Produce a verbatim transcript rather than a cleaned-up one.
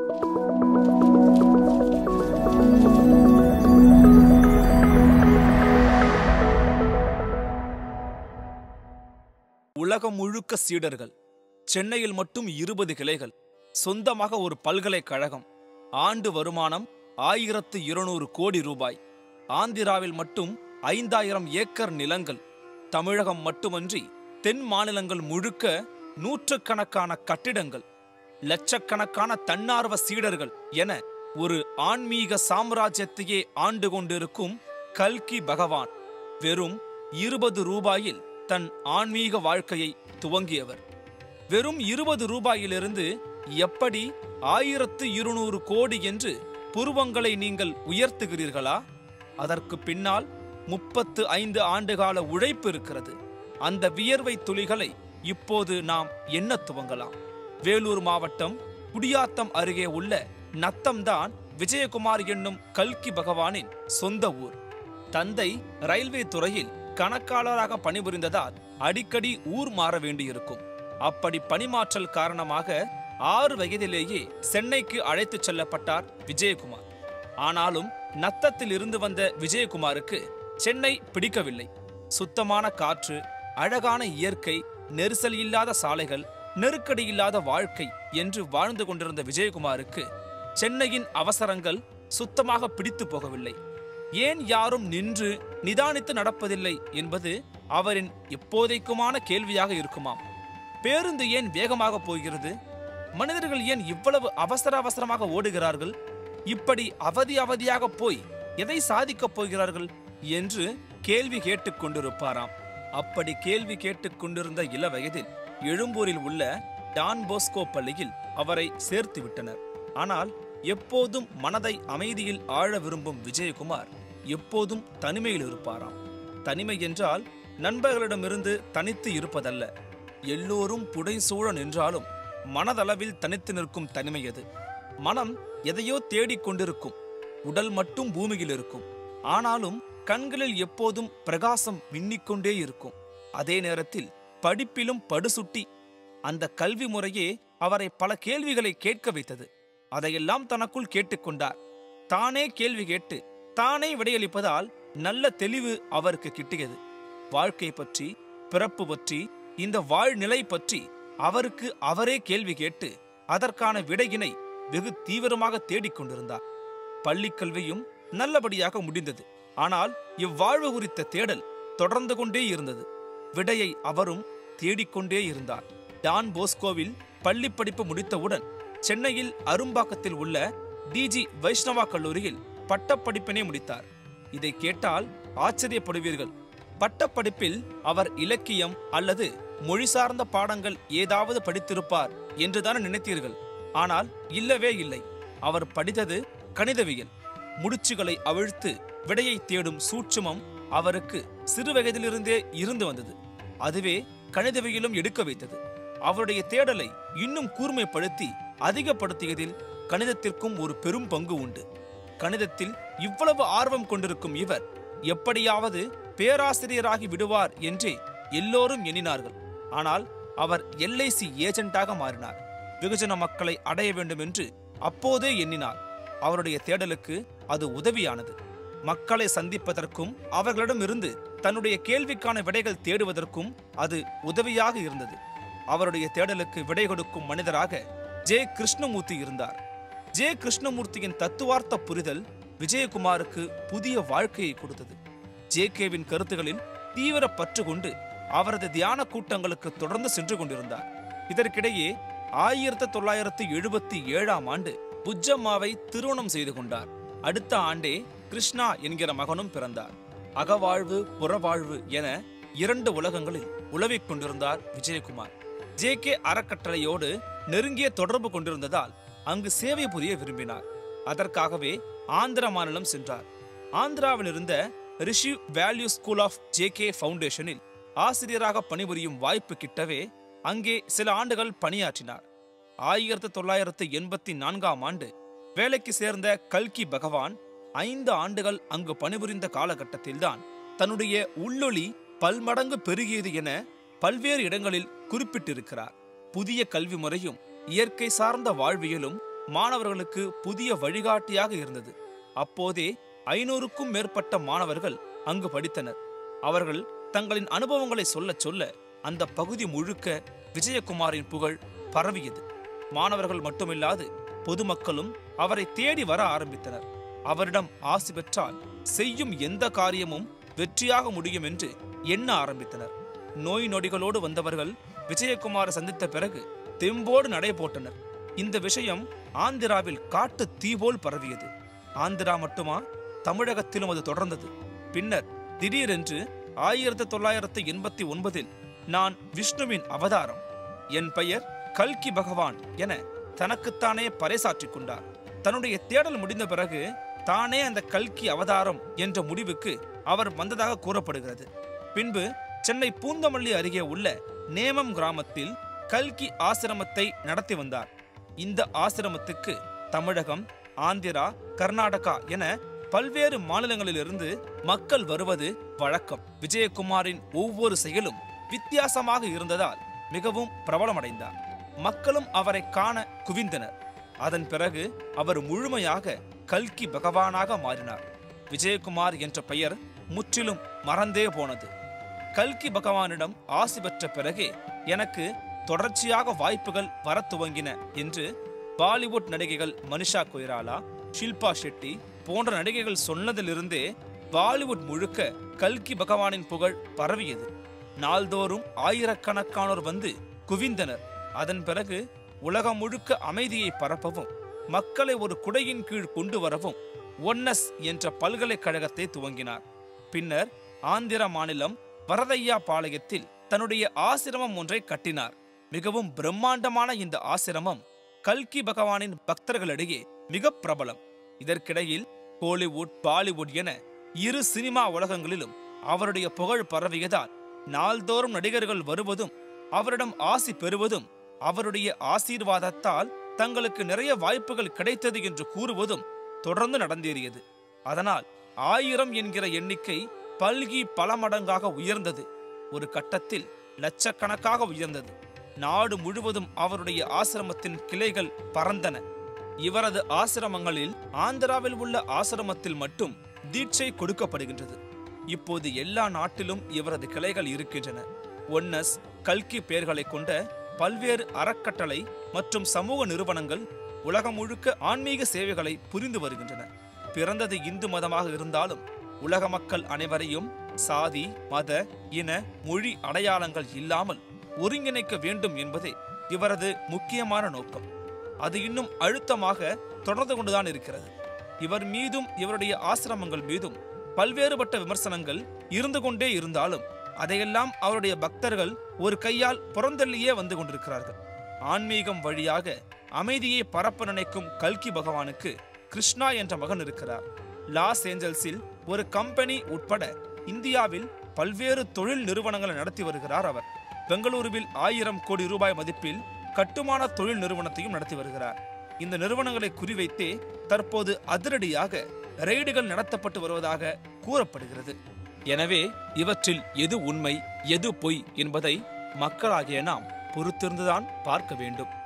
உலகம் முழுக்க சீடர்கள், சென்னையில் மட்டும் இருபது கிளைகள், சொந்தமாக ஒரு பல்கலைக்கழகம், ஆண்டு வருமானம் ஆயிரத்து இருநூறு கோடி ரூபாய், ஆந்திராவில் மட்டும் ஐந்தாயிரம் ஏக்கர் நிலங்கள், தமிழகம் மட்டுமன்றி தென் மாநிலங்கள் முழுக்க நூற்றுக்கணக்கான கட்டிடங்கள், லட்சக்கணக்கான தன்னார்வ சீடர்கள் என ஒரு ஆன்மீக சாம்ராஜ்யத்தையே ஆண்டு கொண்டிருக்கும் கல்கி பகவான் வெறும் இருபது ரூபாயில் தன் ஆன்மீக வாழ்க்கையை துவங்கியவர். வெறும் இருபது ரூபாயிலிருந்து எப்படி ஆயிரத்து இருநூறு கோடி என்று புருவங்களை நீங்கள் உயர்த்துகிறீர்களா? அதற்கு பின்னால் முப்பத்து ஐந்து ஆண்டுகால உழைப்பு இருக்கிறது. அந்த வியர்வை துளிகளை இப்போது நாம் எண்ண துவங்கலாம். வேலூர் மாவட்டம் குடியாத்தம் அருகே உள்ள நத்தம்தான் விஜயகுமார் என்னும் கல்கி பகவானின் சொந்த ஊர். தந்தை ரயில்வே துறையில் கணக்காளராக பணிபுரிந்ததால் அடிக்கடி ஊர் மாற வேண்டியிருக்கும். அப்படி பணிமாற்றல் காரணமாக ஆறு வயதிலேயே சென்னைக்கு அழைத்துச் செல்லப்பட்டார் விஜயகுமார். ஆனாலும் நத்தத்தில் இருந்து வந்த விஜயகுமாருக்கு சென்னை பிடிக்கவில்லை. சுத்தமான காற்று, அழகான இயற்கை, நெரிசல் இல்லாத சாலைகள், நெருக்கடி இல்லாத வாழ்க்கை என்று வாழ்ந்து கொண்டிருந்த விஜயகுமாருக்கு சென்னையின் அவசரங்கள் சுத்தமாக பிடித்து போகவில்லை. ஏன் யாரும் நின்று நிதானித்து நடப்பதில்லை என்பது அவரின் எப்போதைக்குமான கேள்வியாக இருக்குமாம். பேருந்து ஏன் வேகமாக போகிறது? மனிதர்கள் ஏன் இவ்வளவு அவசர அவசரமாக ஓடுகிறார்கள்? இப்படி அவதி அவதியாக போய் எதை சாதிக்கப் போகிறார்கள் என்று கேள்வி கேட்டுக் கொண்டிருப்பாராம். அப்படி கேள்வி கேட்டுக் கொண்டிருந்த இள வயதில் எழும்பூரில் உள்ள டான் போஸ்கோ பள்ளியில் அவரை சேர்த்து விட்டனர். ஆனால் எப்போதும் மனதை அமைதியில் ஆழ விரும்பும் விஜயகுமார் எப்போதும் தனிமையில் இருப்பாராம். தனிமை என்றால் நண்பர்களிடமிருந்து தனித்து இருப்பதல்ல. எல்லோரும் புடைசூழ நின்றாலும் மனதளவில் தனித்து நிற்கும் தனிமை அது. மனம் எதையோ தேடிக்கொண்டிருக்கும். உடல் மட்டும் பூமியில் இருக்கும். ஆனாலும் கண்களில் எப்போதும் பிரகாசம் மின்னிக்கொண்டே இருக்கும். அதே நேரத்தில் படிப்பிலும் படுசுட்டி. அந்த கல்வி முறையே அவரை பல கேள்விகளை கேட்க வைத்தது. அதையெல்லாம் தனக்குள் கேட்டுக்கொண்டார். தானே கேள்வி கேட்டு தானே விடையளிப்பதால் நல்ல தெளிவு அவருக்கு கிட்டியது. வாழ்க்கை பற்றி, பிறப்பு பற்றி, இந்த வாழ்நிலை பற்றி அவருக்கு அவரே கேள்வி கேட்டு அதற்கான விடையினை வெகு தீவிரமாக தேடிக்கொண்டிருந்தார். பள்ளி கல்வியும் நல்லபடியாக முடிந்தது. ஆனால் இவ்வாழ்வு குறித்த தேடல் தொடர்ந்து கொண்டே இருந்தது. விடையை அவரும் தேடிக்கொண்டே இருந்தார். டான் போஸ்கோவில் பள்ளி படிப்பு முடித்தவுடன் சென்னையில் அரும்பாக்கத்தில் உள்ள டிஜி வைஷ்ணவா கல்லூரியில் பட்டப்படிப்பினை முடித்தார். இதை கேட்டால் ஆச்சரியப்படுவீர்கள். பட்டப்படிப்பில் அவர் இலக்கியம் அல்லது மொழி சார்ந்த பாடங்கள் ஏதாவது படித்திருப்பார் என்றுதான் நினைத்தீர்கள். ஆனால் இல்லவே இல்லை. அவர் படித்தது கணிதவியல். முடிச்சுகளை அவிழ்த்து விடையை தேடும் சூட்சுமம் அவருக்கு சிறு வயதிலிருந்தே இருந்து வந்தது. அதுவே கணிதவியலும் எடுக்க வைத்தது. அவருடைய தேடலை இன்னும் கூர்மைப்படுத்தி அதிகப்படுத்தியதில் கணிதத்திற்கும் ஒரு பெரும் பங்கு உண்டு. கணிதத்தில் இவ்வளவு ஆர்வம் கொண்டிருக்கும் இவர் எப்படியாவது பேராசிரியராகி விடுவார் என்றே எல்லோரும் எண்ணினார்கள். ஆனால் அவர் எல்ஐசி ஏஜென்டாக மாறினார். வெகுஜன மக்களை அடைய வேண்டும் என்று அப்போதே எண்ணினார். அவருடைய தேடலுக்கு அது உதவியானது. மக்களை சந்திப்பதற்கும் அவர்களிடமிருந்து தன்னுடைய கேள்விக்கான விடைகள் தேடுவதற்கும் அது உதவியாக இருந்தது. அவருடைய தேடலுக்கு விடை கொடுக்கும் மனிதராக ஜே கிருஷ்ணமூர்த்தி இருந்தார். ஜே கிருஷ்ணமூர்த்தியின் தத்துவார்த்த புரிதல் விஜயகுமாருக்கு புதிய வாழ்க்கையை கொடுத்தது. ஜே கேவின் கருத்துகளில் தீவிர பற்று கொண்டு அவரது தியான கூட்டங்களுக்கு தொடர்ந்து சென்று கொண்டிருந்தார். இதற்கிடையே ஆயிரத்தி தொள்ளாயிரத்தி எழுபத்தி ஏழாம் ஆண்டு புஜ்ஜம்மாவை திருமணம் செய்து கொண்டார். அடுத்த ஆண்டே கிருஷ்ணா என்கிற மகனும் பிறந்தார். அகவாழ்வு புறவாழ்வு என இரண்டு உலகங்களில் உலவிக் கொண்டிருந்தார் விஜயகுமார். ஜே கே அறக்கட்டளையோடு நெருங்கிய தொடர்பு கொண்டிருந்ததால் அங்கு சேவை புரிய விரும்பினார். அதற்காகவே ஆந்திர மாநிலம் சென்றார். ஆந்திராவில் இருந்த Rishi valley school of J K ஃபவுண்டேஷனில் ஆசிரியராக பணிபுரியும் வாய்ப்பு கிட்டவே அங்கே சில ஆண்டுகள் பணியாற்றினார். ஆயிரத்தி தொள்ளாயிரத்தி எண்பத்தி நான்காம் ஆண்டு வேலைக்கு சேர்ந்த கல்கி பகவான் ஐந்து ஆண்டுகள் அங்கு பணிபுரிந்த காலகட்டத்தில்தான் தன்னுடைய உள்ளொளி பல்மடங்கு பெருகியது என பல்வேறு இடங்களில் குறிப்பிட்டிருக்கிறார். புதிய கல்வி முறையும் இயற்கை சார்ந்த வாழ்வியலும் மாணவர்களுக்கு புதிய வழிகாட்டியாக இருந்தது. அப்போதே ஐநூறுக்கும் மேற்பட்ட மாணவர்கள் அங்கு படித்தனர். அவர்கள் தங்களின் அனுபவங்களை சொல்ல சொல்ல அந்த பகுதி முழுக்க விஜயகுமாரின் புகழ் பரவியது. மாணவர்கள் மட்டுமில்லாது பொதுமக்களும் அவரை தேடி வர ஆரம்பித்தனர். அவரிடம் ஆசி பெற்றால் செய்யும் எந்த காரியமும் வெற்றியாக முடியும் என்று எண்ண ஆரம்பித்தனர். நோய் நொடிகளோடு வந்தவர்கள் விஜயகுமாரை சந்தித்த பிறகு தெம்போடு நடை போட்டனர். இந்த விஷயம் ஆந்திராவில் காட்டு தீபோல் பரவியது. ஆந்திரா மட்டுமா, தமிழகத்திலும் அது தொடர்ந்தது. பின்னர் திடீரென்று ஆயிரத்தி தொள்ளாயிரத்தி எண்பத்தி ஒன்பதில் நான் விஷ்ணுவின் அவதாரம், என் பெயர் கல்கி பகவான் என தனக்குத்தானே பறைசாற்றிக் கொண்டார். தன்னுடைய தேடல் முடிந்த பிறகு தானே அந்த கல்கி அவதாரம் என்ற முடிவுக்கு அவர் வந்ததாக கூறப்படுகிறது. பின்பு சென்னை பூந்தமல்லி அருகே உள்ள நேமம் கிராமத்தில் கல்கி ஆசிரமத்தை நடத்தி வந்தார். இந்த ஆசிரமத்துக்கு தமிழகம், ஆந்திரா, கர்நாடகா என பல்வேறு மாநிலங்களிலிருந்து மக்கள் வருவது வழக்கம். விஜயகுமாரின் ஒவ்வொரு செயலும் வித்தியாசமாக இருந்ததால் மிகவும் பிரபலமடைந்தார். மக்களும் அவரை காண குவிந்தனர். அதன் பிறகு அவர் முழுமையாக கல்கி பகவானாக மாறினார். விஜயகுமார் என்ற பெயர் முற்றிலும் மறந்தே போனது. கல்கி பகவானிடம் ஆசி பெற்ற பிறகே எனக்கு தொடர்ச்சியாக வாய்ப்புகள் வர துவங்கின என்று பாலிவுட் நடிகைகள் மனிஷா கொய்ராலா, ஷில்பா ஷெட்டி போன்ற நடிகைகள் சொன்னதிலிருந்தே பாலிவுட் முழுக்க கல்கி பகவானின் புகழ் பரவியது. நாள்தோறும் ஆயிரக்கணக்கானோர் வந்து குவிந்தனர். அதன் பிறகு உலகம் முழுக்க அமைதியை பரப்பவும் மக்களை ஒரு குடையின் கீழ் கொண்டு வரவும் ஒன்னஸ் என்ற பல்கலைக்கழகத்தை துவங்கினார். பின்னர் ஆந்திர மாநிலம் வரதையா பாளையத்தில் தன்னுடைய ஆசிரமம் ஒன்றை கட்டினார். மிகவும் பிரம்மாண்டமான இந்த ஆசிரமம் கல்கி பகவானின் பக்தர்களிடையே மிக பிரபலம். இதற்கிடையில் ஹாலிவுட், பாலிவுட் என இரு சினிமா உலகங்களிலும் அவருடைய புகழ் பரவியதால் நாள்தோறும் நடிகர்கள் வருவதும் அவரிடம் ஆசி பெறுவதும் அவருடைய ஆசீர்வாதத்தால் தங்களுக்கு நிறைய வாய்ப்புகள் கிடைத்தது என்று கூறுவதும் தொடர்ந்து நடந்தேறியது. அதனால் ஆயிரம் என்கிற எண்ணிக்கை பல்கி பல மடங்காக உயர்ந்தது. ஒரு கட்டத்தில் லட்சக்கணக்காக உயர்ந்தது. நாடு முழுவதும் அவருடைய ஆசிரமத்தின் கிளைகள் பறந்தன. இவரது ஆசிரமங்களில் ஆந்திராவில் உள்ள ஆசிரமத்தில் மட்டும் தீட்சை கொடுக்கப்படுகின்றது. இப்போது எல்லா நாட்டிலும் இவரது கிளைகள் இருக்கின்றன. ஒன்னஸ், கல்கி பெயர்களை கொண்ட பல்வேறு அறக்கட்டளை மற்றும் சமூக நிறுவனங்கள் உலகம் முழுக்க ஆன்மீக சேவைகளை புரிந்து வருகின்றன. பிறந்தது இந்து மதமாக இருந்தாலும் உலக மக்கள் அனைவரையும் சாதி, மத, இன, மொழி அடையாளங்கள் இல்லாமல் ஒருங்கிணைக்க வேண்டும் என்பதே இவரது முக்கியமான நோக்கம். அது இன்னும் அழுத்தமாக தொடர்ந்து கொண்டுதான் இருக்கிறது. இவர் மீதும் இவருடைய ஆசிரமங்கள் மீதும் பல்வேறுபட்ட விமர்சனங்கள் இருந்து கொண்டே இருந்தாலும் அதையெல்லாம் அவருடைய பக்தர்கள் ஒரு கையால் புறந்தள்ளியே வந்து கொண்டிருக்கிறார்கள். ஆன்மீகம் வழியாக அமைதியை பரப்ப நினைக்கும் கல்கி பகவானுக்கு கிருஷ்ணா என்ற மகன் இருக்கிறார். லாஸ் ஏஞ்சல்ஸில் ஒரு கம்பெனி உட்பட இந்தியாவில் பல்வேறு தொழில் நிறுவனங்களை நடத்தி வருகிறார் அவர். பெங்களூருவில் ஆயிரம் கோடி ரூபாய் மதிப்பில் கட்டுமான தொழில் நிறுவனத்தையும் நடத்தி வருகிறார். இந்த நிறுவனங்களை குறிவைத்தே தற்போது அதிரடியாக ரெய்டுகள் நடத்தப்பட்டு வருவதாக கூறப்படுகிறது. எனவே இவற்றில் எது உண்மை, எது பொய் என்பதை மக்களாகிய நாம் பொறுத்திருந்துதான் பார்க்க வேண்டும்.